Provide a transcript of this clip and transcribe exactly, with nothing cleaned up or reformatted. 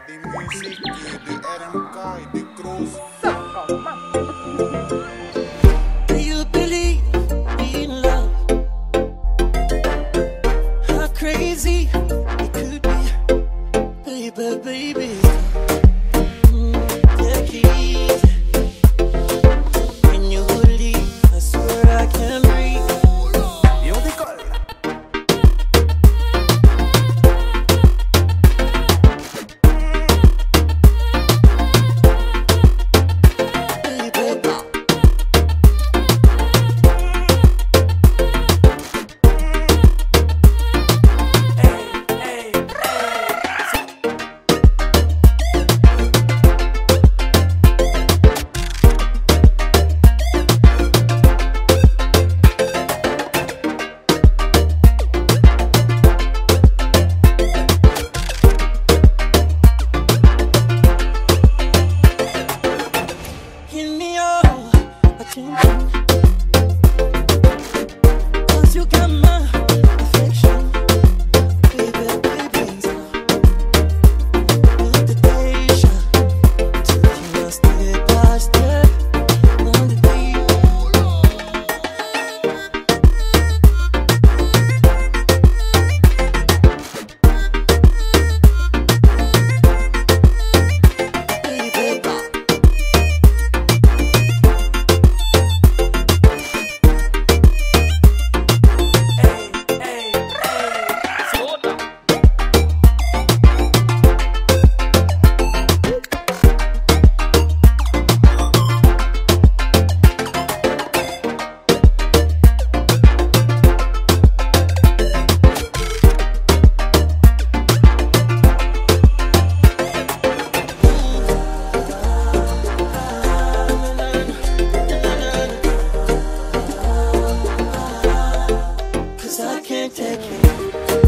die muziek, die R M K, die Kroos. Do you believe in love? How crazy it could be, baby, baby. Mm, take it easy. When you leave, I swear I can't breathe. Yo te cola. Give me your attention, 'cause you got my affection, baby, baby. Look the day shine, taking us step by step on the day. I can't take it.